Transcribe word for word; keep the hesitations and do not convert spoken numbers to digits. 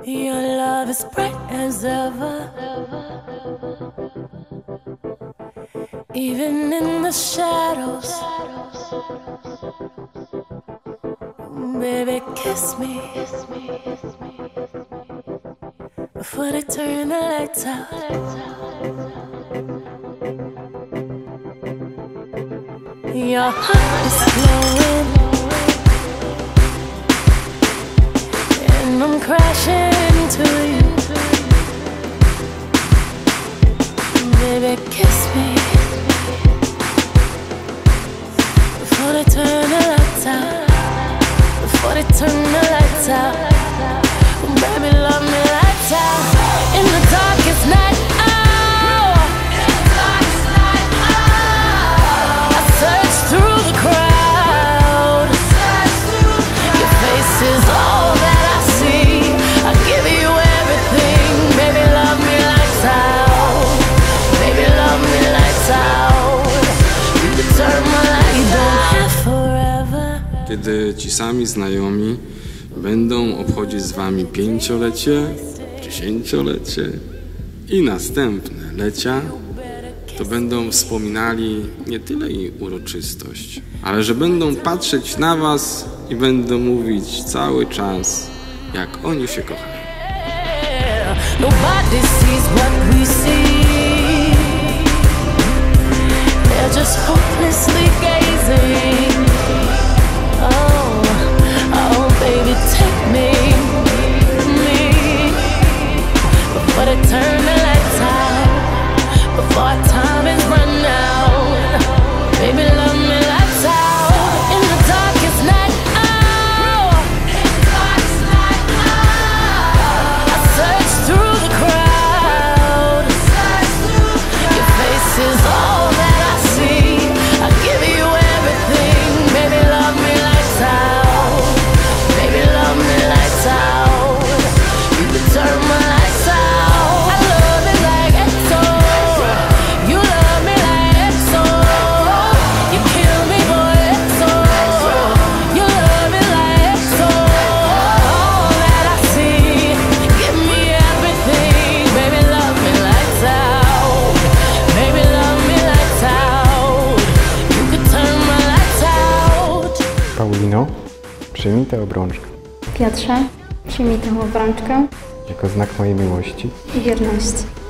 Your love is bright as ever, even in the shadows. Baby, kiss me before they turn the lights out. Your heart is glowing, and I'm crashing into you. Baby, kiss me before they turn the lights out. Before they turn the lights out. Baby, love me lights out. In the darkest night, oh, in the darkest night, oh, I search through the crowd. Your face is all that I see. I give you everything. Baby, love me lights out. Baby, love me lights out. You can turn my lights out forever. Kiedy ci sami znajomi będą obchodzić z wami pięciolecie, dziesięciolecie i następne lecia, to będą wspominali nie tyle jej uroczystość, ale że będą patrzeć na was i będą mówić cały czas, jak oni się kochają. Nobody sees what we see. They're just hopelessly gazing. Oh, oh, baby, take me, me, before they turn the lights out, before our time is run out. Baby, love me lights out. In the darkest night, oh, in the darkest night, oh, I search through the crowd. Your face is all that I see. I give you everything. Baby, love me lights out. Baby, love me lights out. You can turn my lights out. I love it like X O. You love me like X O. You kill me, boy, X O. You love me like X O. All that I see. Give me everything. Baby, love me lights out. Baby, love me lights out. You can turn my lights out. Paulino, przyjmij tę obrączkę Piotrze, przyjmij tę obrączkę jako znak mojej miłości i wierności.